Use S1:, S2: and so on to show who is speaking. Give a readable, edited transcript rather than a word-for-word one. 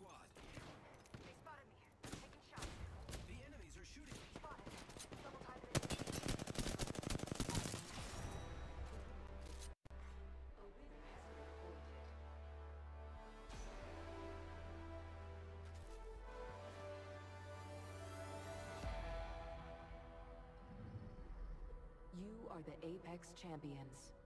S1: squad.
S2: They spotted me. Taking shots.
S1: The enemies are shooting.
S2: Spotted. Double time it. A winner has been appointed. You are the Apex Champions.